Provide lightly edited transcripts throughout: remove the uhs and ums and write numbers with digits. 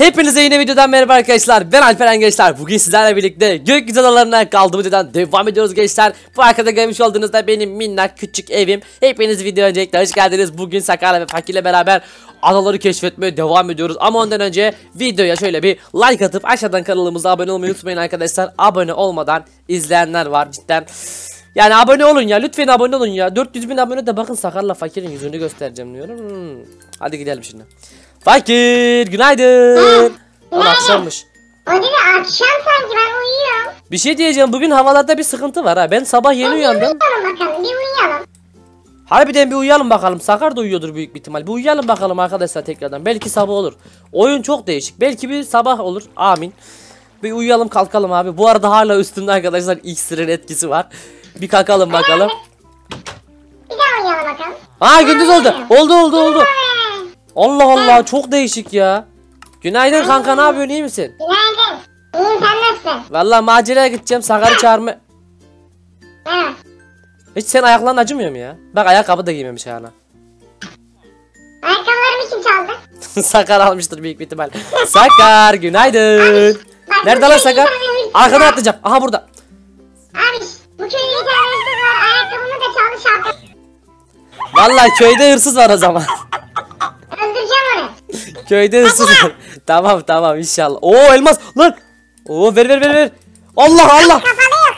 Hepinize yeni videodan merhaba arkadaşlar. Ben Alperen gençler. Bugün sizlerle birlikte gökyüzü adalarına kaldığımız videodan devam ediyoruz gençler. Bu arkada görmüş olduğunuzda benim minnak küçük evim. Hepiniz video öncelikle hoş geldiniz. Bugün Sakar'la ve Fakir'le beraber adaları keşfetmeye devam ediyoruz. Ama ondan önce videoya şöyle bir like atıp aşağıdan kanalımıza abone olmayı unutmayın arkadaşlar. Abone olmadan izleyenler var cidden. Yani abone olun ya, lütfen abone olun ya. 400.000 abone de bakın Sakar'la Fakir'in yüzünü göstereceğim diyorum. Hadi gidelim şimdi. Fakir günaydın. Lan akşammış. O dedi akşam sanki, ben uyuyorum. Bir şey diyeceğim, bugün havalarda bir sıkıntı var ha. Ben sabah yeni uyandım. Uyuyalım bakalım, bir uyuyalım. Harbiden bir uyuyalım bakalım. Sakar da uyuyordur büyük bir ihtimal. Bir uyuyalım bakalım arkadaşlar tekrardan. Belki sabah olur. Oyun çok değişik. Belki bir sabah olur. Amin. Bir uyuyalım kalkalım abi. Bu arada hala üstünde arkadaşlar iksirin etkisi var. Bir kalkalım bakalım. Bir daha uyuyalım bakalım. Aa gündüz oldu. Oldu. Allah Allah çok değişik ya. Günaydın kanka, ne yapıyorsun, iyi misin? Günaydın. İyiyim, sen nasılsın? Vallahi maceraya gideceğim, Sakar'ı çağırma. Evet. Hiç sen ayakların acımıyor mu ya? Bak ayakkabı da giymemiş hala. Ayakkabılarımı kim çaldı? Sakar almıştır büyük bir ihtimal. Sakar günaydın. Bak, Nerede bu lan köyde Sakar? bir tane hırsız Arkadan var. atlayacağım. Aha burada. Abi bu köyde bir tane hırsız var. Ayakkabımı da çaldı, şapka. Vallahi köyde hırsız var o zaman. Öldüreceğim onu. Köyde hırsız var. Tamam inşallah. Oo elmas lan. Oo ver. Allah. Kapalıyor.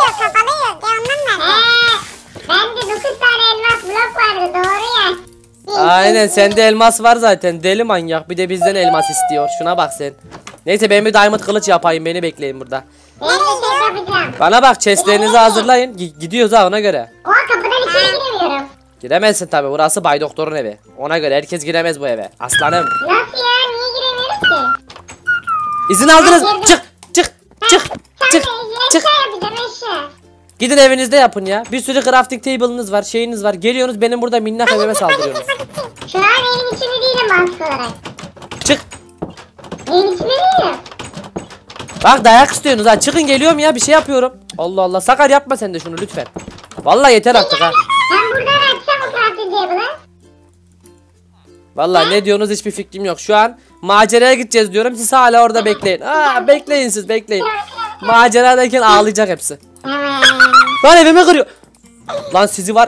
Ya ondan ver. Bende 9 tane elmas blok vardı, doğru ya. Aynen, sende elmas var zaten. Deli manyak. Bir de bizden elmas istiyor. Şuna bak sen. Neyse ben bir diamond kılıç yapayım. Beni bekleyin burada. Ben de şey yapacağım. Bana bak, chestlerinizi hazırlayın. Gidiyoruz ha, ona göre. Oha, kapıdan içeri giremiyorum. Giremezsin tabi. Burası Bay Doktor'un evi. Ona göre herkes giremez bu eve. Aslanım. Nasıl ya? Niye giremiyoruz ki? İzin aldınız. Çık. Sen de eşya yapacağım, eşya. Gidin evinizde yapın ya. Bir sürü crafting table'ınız var, şeyiniz var. Geliyorsunuz benim burada minnak evime saldırıyorsunuz. Şu an evin içinde değilim mantık olarak. Çık. Evin içinde değilim. Bak dayak istiyorsunuz ha. Çıkın, geliyorum ya, bir şey yapıyorum. Allah Allah, Sakar yapma sen de şunu lütfen. Vallahi yeter artık ha. Ben buradan açsam o crafting table'ı. Vallahi ne diyorsunuz hiçbir fikrim yok. Şu an maceraya gideceğiz diyorum. Siz hala orada bekleyin. Bekleyin siz, bekleyin. Maceradayken ağlayacak hepsi. Lan evimi kırıyor. Lan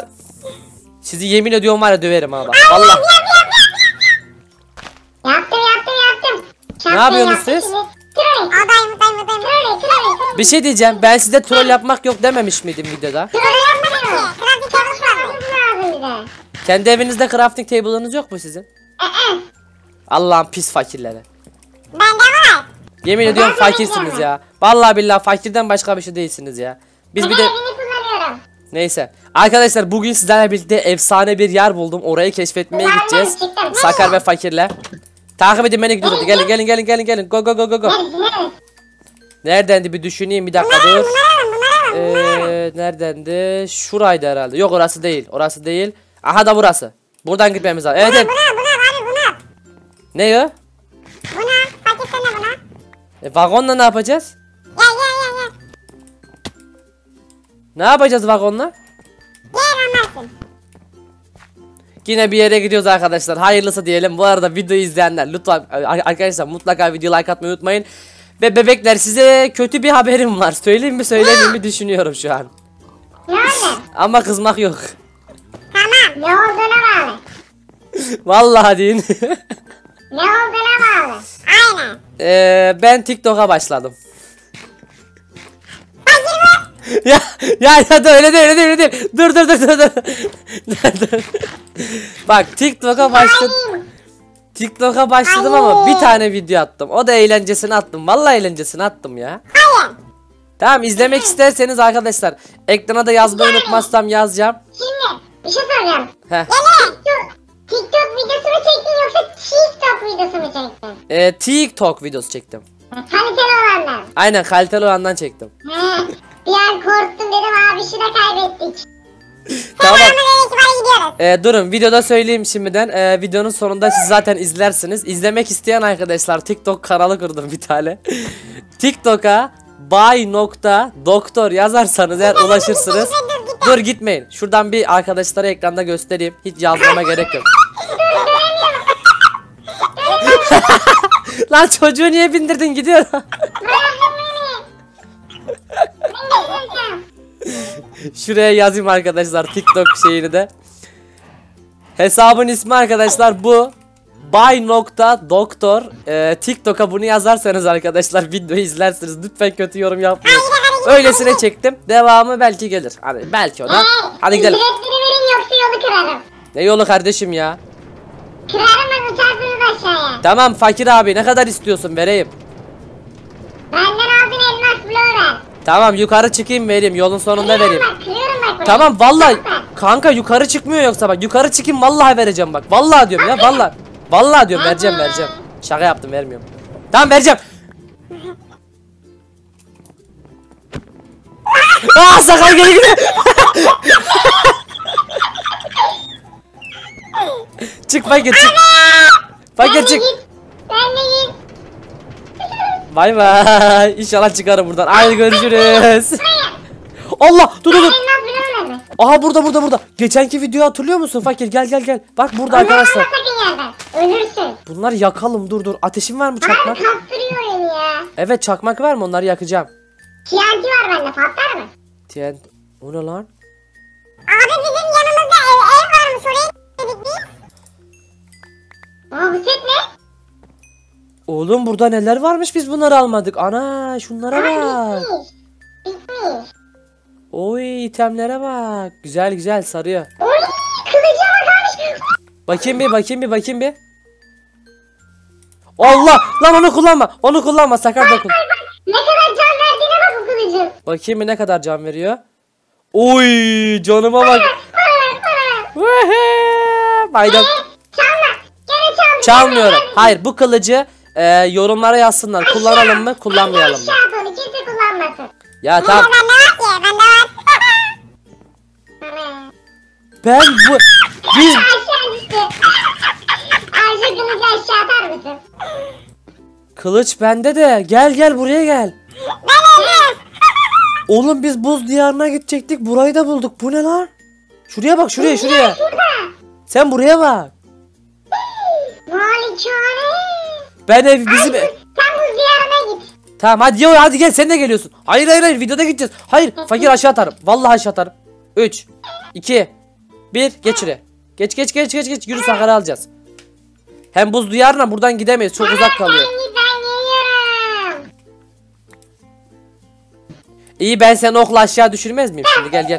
sizi yemin ediyorum var ya, döverim ha bak. Vallahi. Yaptım. Ne yapıyorsunuz siz? Troll. Bir şey diyeceğim. Ben size troll yapmak yok dememiş miydim videoda? Troll yapmadım ki. Crafting table'ı lazım bize. Kendi evinizde crafting table'ınız yok mu sizin? Allah'ın pis fakirleri. Bende var. Yemin ediyorum Ben de fakirsiniz bilmiyorum. ya. Vallahi billahi fakirden başka bir şey değilsiniz ya. Biz bir de Evini kullanıyorum. neyse. Arkadaşlar bugün sizlerle birlikte efsane bir yer buldum. Orayı keşfetmeye Nereden gideceğiz. çıktın? Sakar ve Fakir'le. Takip edin beni, gidiyoruz. Gelin. Go. Nerede? Neredendi bir düşüneyim, bir dakika dur. Neredendi? Şuraydı herhalde. Yok, orası değil. Aha da burası. Buradan gitmemiz lazım. Evet. Buna. Ne o? Fakir sana buna. Vagonla ne yapacağız? Gel. Ne yapacağız vagonla? Gel anlarsın. Yine bir yere gidiyoruz arkadaşlar. Hayırlısı diyelim. Bu arada videoyu izleyenler lütfen arkadaşlar mutlaka videoya like atmayı unutmayın. Ve bebekler, size kötü bir haberim var. Söyleyeyim mi söylemeyeyim mi düşünüyorum şu an. Ne oldu? Ama kızmak yok. Tamam. Ne olduğuna bağlı. Vallahi deyin. Ne olduğuna bağlı. Aynen. Ben TikTok'a başladım. ya da öyle değil. Dur. Dur. Bak TikTok'a başladım ama bir tane video attım. O da eğlencesini attım. Vallahi eğlencesini attım ya. Hayır. Tamam, izlemek isterseniz arkadaşlar ekrana da yazmayı unutmazsam yazacağım. Şimdi bir şey soracağım. Heh. TikTok videosu mu çektin yoksa TikTok videosu mu çektin? TikTok videosu çektim. Kaliteli olanlar. Aynen, kaliteli olandan çektim. Bir an korktum, dedim abi şunu kaybettik. Tamam. Gidiyoruz. Durun, videoda söyleyeyim şimdiden. Videonun sonunda siz zaten izlersiniz. İzlemek isteyen arkadaşlar TikTok kanalı kurdum bir tane. TikTok'a bay.doktor yazarsanız eğer ulaşırsınız. Dur gitmeyin. Şuradan bir arkadaşlara ekranda göstereyim. Hiç yazmama gerek yok. Lan çocuğu niye bindirdin gidiyor. Şuraya yazayım arkadaşlar TikTok şeyini de. Hesabın ismi arkadaşlar bu. Bay.doktor. TikTok'a bunu yazarsanız arkadaşlar videoyu izlersiniz. Lütfen kötü yorum yapmayın. Öylesine çektim. Devamı belki gelir. Hani belki o da. Hadi gidelim. Ücretleri verin yoksa yolu kırarım. Ne yolu kardeşim ya? Kırarım ben uçarsınız aşağıya. Tamam fakir abi ne kadar istiyorsun vereyim. Benden aldın elmas bloğu ver. Tamam yukarı çıkayım vereyim yolun sonunda vereyim. Kırıyorum bak burayı. Tamam vallahi Bak, bak. kanka yukarı çıkmıyor yoksa bak yukarı çıkayım vallahi vereceğim bak. Vallahi diyorum ya vallahi. Vallahi diyorum vereceğim. Şaka yaptım vermiyorum. Tamam vereceğim. Aa sakal geri gidiyor. Çık fakir çık. Fakir çık. Ben de git. Bay bay. İnşallah çıkarım buradan. Haydi görüşürüz. Allah dur. Elmas bloğu ver. Aha burada. Geçenki videoyu hatırlıyor musun fakir? Gel. Bak burada arkadaşlar. Onları sakın yerden. Ölürsün. Bunları yakalım dur. Ateşin var mı çakmak? Abi kaptırıyor beni ya. Evet çakmak var mı? Onları yakacağım. TNT var bende patlar mı? Tien. O ne lan? Abi bizim yanımızda ev varmış oraya gitmedik biz. Aa bu set ne? Oğlum burada neler varmış biz bunları almadık. Ana şunlara bak. Bitmiş. Oy itemlere bak. Güzel sarıyor. Oy kılıca bak abi. Bakayım bir. Allah lan onu kullanma sakar dokun. Ne kadar can verdiğine bak bu kılıcın. Bakayım bir ne kadar can veriyor. Oy canıma bak. Baydım. Çalma. Gene çalma. Çalmıyorum. Hayır bu kılıcı yorumlara yazsınlar. Kullanalım mı kullanmayalım mı? Aşağı at onu kimse kullanmasın. Ya tamam. Bende var ki bende var. Ana. Ben bu biz Aşağı düştü. Ayşe kılıcı aşağı atar mısın? kılıç bende de. Gel buraya gel. Ben öldüm. Oğlum biz buz diyarına gidecektik. Burayı da bulduk. Bu ne lan? Şuraya bak şuraya. Şurada. Sen buraya bak. Malikane. Ben ev bizim Sen bu ziyarına git. Tamam hadi gel sen de geliyorsun. Hayır videoda gideceğiz. Hayır fakir aşağı atarım. Vallahi aşağı atarım. 3 2 1 geç şuraya. Geç yürü Sakar'ı alacağız. Hem buz duyarına buradan gidemeyiz. Çok uzak kalıyor. Ben geliyorum. İyi ben seni okla aşağı düşürmez miyim şimdi? Gel.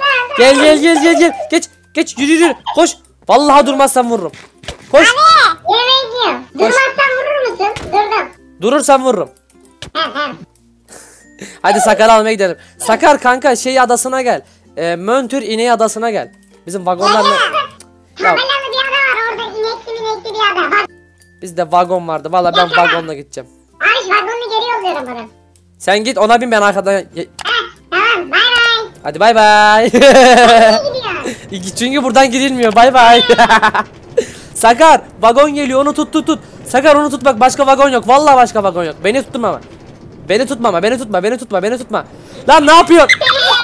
Geç yürü. Koş. Vallahi durmazsan vururum. Koş. Yemek yiyorum. Durmazsan vurur musun? Durdum. Durursan vururum. Tamam. Hadi Sakar'ı almaya gidelim. Sakar kanka şey adasına gel. Möntür ineği adasına gel. Bizim vagonlarla. Ya, Tabelalı bir ada var orada inekli bir ada. Bak. bizde vagon vardı. Vallahi ben vagonla gideceğim. Abi vagonunu geri yolluyorum bana. Sen git ona bin ben arkadan. Tamam bay bay. Hadi bay. İyi gidiyor. Çünkü buradan gidilmiyor. Bay. Sakar vagon geliyor onu tut. Sakar onu tut bak başka vagon yok. Vallahi başka vagon yok. Beni tutma ama. Beni tutma. Lan ne yapıyorsun?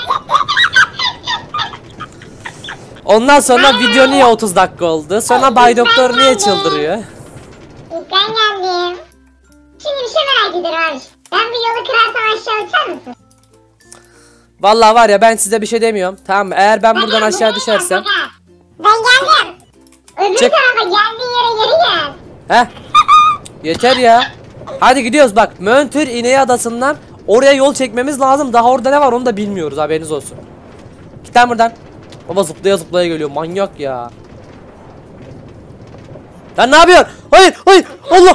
Ondan sonra video niye 30 dakika oldu? Sonra Bay Doktor niye çıldırıyor? Ben geldim. Şimdi bir şey merak ediyorum abi. Ben bir yolu kırarsam aşağı uçar mısın? Vallahi var ya ben size bir şey demiyorum. Tamam mı? Eğer ben buradan aşağı düşersem. Ben geldim. Öbür Çık. tarafa geldiğin yere geri gel. Heh. Yeter ya. Hadi gidiyoruz bak. Möntür ineği adasından oraya yol çekmemiz lazım. Daha orada ne var onu da bilmiyoruz haberiniz olsun. Git lan buradan. Baba zıplaya geliyor manyak ya. Lan ne yapıyorsun? Hayır. Allah.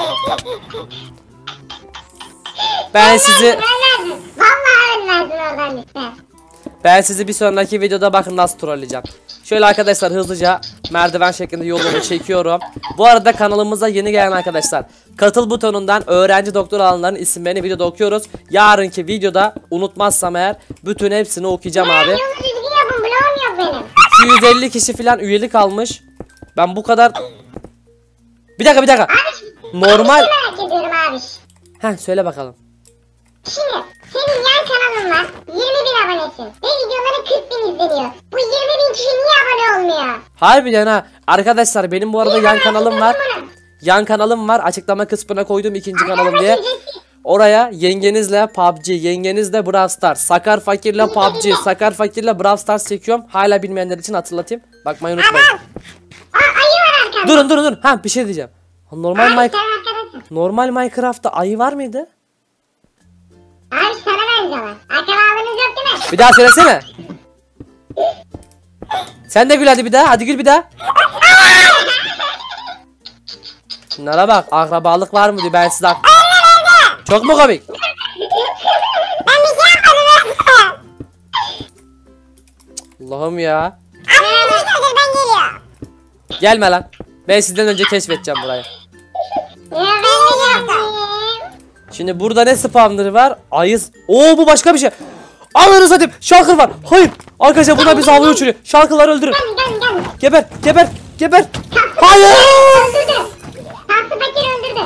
Ben sizi Ölmezsin. Vallahi ölmezsin oradan lütfen. Ben sizi bir sonraki videoda bakın nasıl trolleyeceğim. Şöyle arkadaşlar hızlıca merdiven şeklinde yolunu çekiyorum. Bu arada kanalımıza yeni gelen arkadaşlar katıl butonundan öğrenci doktor alanların isimlerini videoda okuyoruz. Yarınki videoda unutmazsam eğer bütün hepsini okuyacağım abi. Yolu düzgün yapın bloğum yok benim. 250 kişi falan üyelik almış. Ben bu kadar... Bir dakika. Abi Normal... bir şey merak ediyorum abi. Heh söyle bakalım. Şimdi senin yan kanalın var. 20.000 abonesin. Ve videoları 40.000 izleniyor. Bu 20.000 kişi niye abone olmuyor? Harbiden ha. Arkadaşlar benim bu arada yan kanalım var. yan kanalım var. Açıklama kısmına koydum ikinci kanalım diye. Oraya yengenizle PUBG, yengenizle Brawl Stars, Sakar Fakir'le PUBG, Sakar Fakir'le Brawl Stars çekiyorum. Hala bilmeyenler için hatırlatayım. Bakmayı unutmayın. Ayı var arkamda. Durun. Ha bir şey diyeceğim. Normal Abi sen arkadasın. Normal Minecraft'ta ayı var mıydı? Abi sana benziyorlar. Akrabalığınız yok değil mi? Bir daha söylesene. Sen de gül hadi bir daha. Hadi gül bir daha. Şunlara bak. Akrabalık var mı diyor. Ben size çok mu komik? Ben bir şey yapmadım. Allah'ım ya. Abi ben geliyor. Gelme lan. Ben sizden önce keşfedeceğim burayı. Ya ben de yaptım. Şimdi burada ne spawner'ı var? Ayı. Oo bu başka bir şey. Ananı satayım. Shulker var. Hayır. Arkadaşlar buna biz havaya uçuruyor. Shulker'ları öldürün. Gel. Geber. Hayır. Öldürdü. Tatlı fakir öldürdü.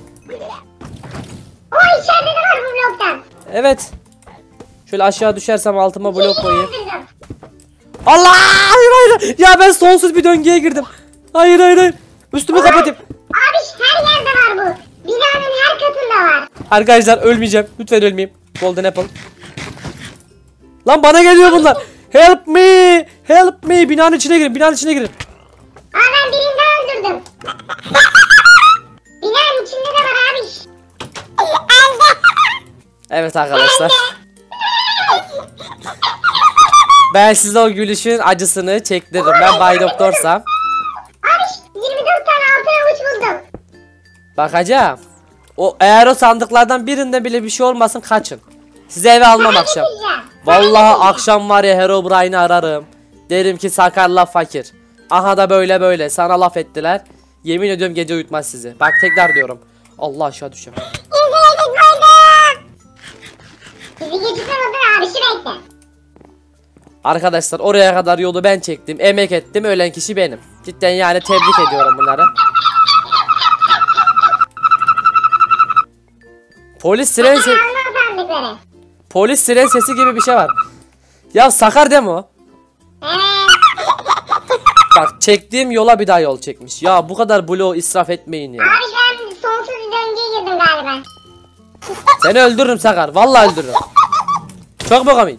O içeride de var bu bloktan. Evet. Şöyle aşağı düşersem altıma blok koyayım. Öldürdüm. Allah! Hayır. Ya ben sonsuz bir döngüye girdim. Hayır. Üstümü kapatayım. Abi her yerde var bu. Binanın her katında var. Arkadaşlar ölmeyeceğim. Lütfen ölmeyeyim. Golden Apple. Lan bana geliyor bunlar. Help me. Binanın içine girin. Aa ben birini daha öldürdüm. Binanın içinde de var abi. Evet arkadaşlar. Ben size o gülüşün acısını çektiririm. Ben Bay Doktorsam. Abi 24 tane altın avuç buldum. Bakacağım. Eğer o sandıklardan birinde bile bir şey olmasın kaçın. Size eve almam akşam. Vallahi akşam var ya Herobrine'i ararım. Derim ki Sakarla fakir. Aha da böyle sana laf ettiler. Yemin ediyorum gece uyutmaz sizi. Bak tekrar diyorum. Allah aşağı düşeceğim. Bizi geçirmedin abi şu bekle. Arkadaşlar oraya kadar yolu ben çektim. Emek ettim. Ölen kişi benim. Cidden yani tebrik ediyorum bunları. Polis siren sesi gibi bir şey var. Ya Sakar deme o. Bak çektiğim yola bir daha yol çekmiş. Ya bu kadar bloğu israf etmeyin ya. Abi ben sonsuz bir döngüye girdim galiba. Seni öldürürüm Sakar. Vallahi öldürürüm. Çok mu komik?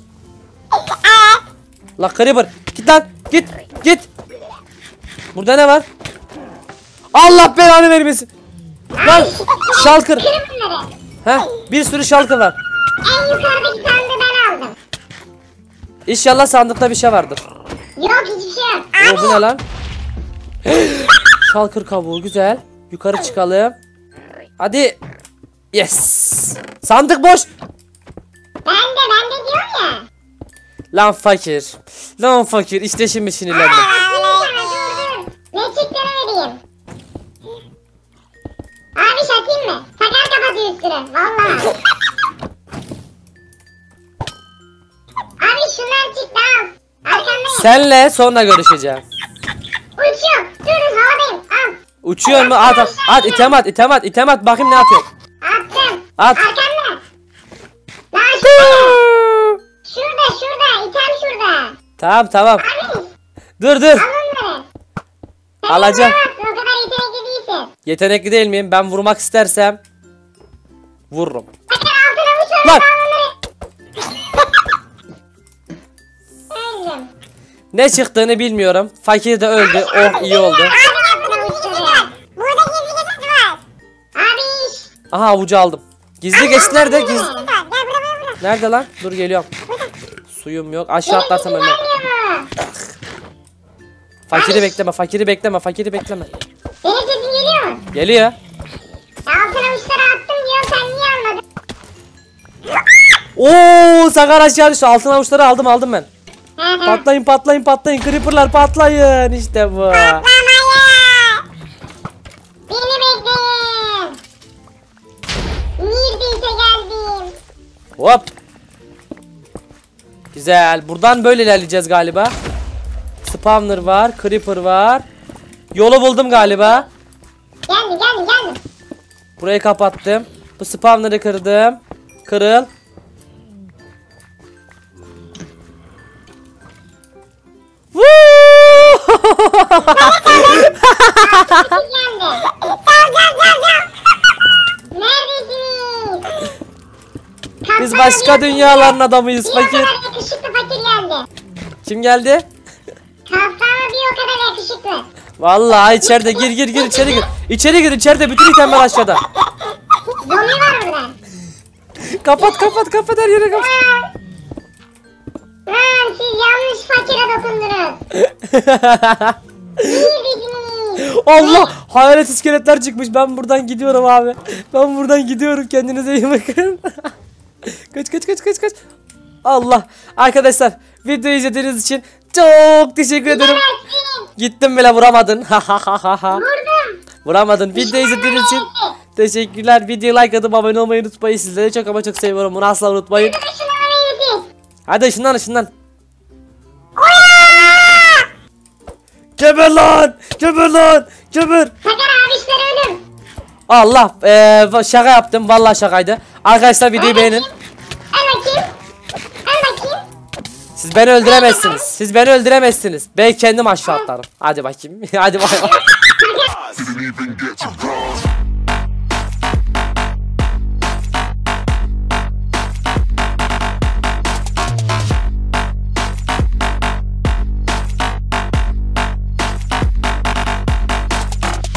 La Creeper. Git lan. Git. Burada ne var? Allah belanı vermesin. Lan Shulker. Kırın bunları. Heh, bir sürü Shulker var. En yukarıdaki sandığı ben aldım. İnşallah sandıkta bir şey vardır. Yok hiçbir şey yok. Oo, bu ne lan? Shulker kabuğu güzel. Yukarı çıkalım. Hadi. Yes. Sandık boş. Ben de diyorum ya. Lan fakir. İşte şimdi sinirlendim. Dur. Ne çıktığını vereyim. Abi şatayım mı? Sakar kapatıyor üstüne. Valla. Abi şunlar çıktı al. Arkandayım. Senle sonra görüşeceğim. Uçuyorum. Dur havadayım. Al. Uçuyor mu? At item at. Bakayım ne atıyor. Attım. At. Arkanda. Lan şurada. Şurada. İtem şurada. Tamam. Abi. Dur. Al onları. Sen Alacağım. O kadar yetenekli değilsin. Yetenekli değil miyim? Ben vurmak istersem vururum. Sakar altına uçuyorum. Lan. Al onları. Öldüm. Ne çıktığını bilmiyorum. Fakir de öldü. Oh iyi oldu. Burada gizli geçit var. Abi iş. Aha avucu aldım. Gizli geçit nerede? Gizli. Gel buraya. Nerede lan? Dur geliyorum. Suyum yok. Aşağı atlarsam ölmem. Fakiri bekleme. Benim sesim geliyor mu? Geliyor. Altına uçları attım diyor sen niye anladın? Oo Sakar aşağı düştü. Altın avuçları aldım ben. Patlayın. Creeper'lar patlayın. İşte bu. Patlamayın. Beni bekleyin. Neredeyse geldim. Hop. Güzel. Buradan böyle ilerleyeceğiz galiba. Spawner var. Creeper var. Yolu buldum galiba. Geldim. Burayı kapattım. Bu spawner'ı kırdım. Kırıl. Geldi. Neredesiniz? Biz başka dünyaların adamıyız fakir. Bir o kadar yakışıklı fakir geldi. Kim geldi? Kaptana bir o kadar yakışıklı. Vallahi içeride gir içeri gir. İçeri gir içeride bütün itemler aşağıda. Zombi var burada. Kapat her yere kapat. Lan siz yanlış fakire dokundunuz. İyi dediniz. Allah hayalet iskeletler çıkmış. Ben buradan gidiyorum abi. Ben buradan gidiyorum. Kendinize iyi bakın. Kaç. Allah. Arkadaşlar videoyu izlediğiniz için çok teşekkür ederim. Gittim bile vuramadın. Vurdum. Vuramadın. Videoyu izlediğiniz için teşekkürler. Videoyu like atıp abone olmayı unutmayın. Sizleri çok ama çok seviyorum. Bunu asla unutmayın. Hadi ışınlan. Geber lan. Sakar abişler ölüm. Allah şaka yaptım. Vallahi şakaydı. Arkadaşlar videoyu beğenin. Al bakayım. Siz beni öldüremezsiniz. Ben kendim aşağı atlarım. Hadi bakayım. Hadi bay bay.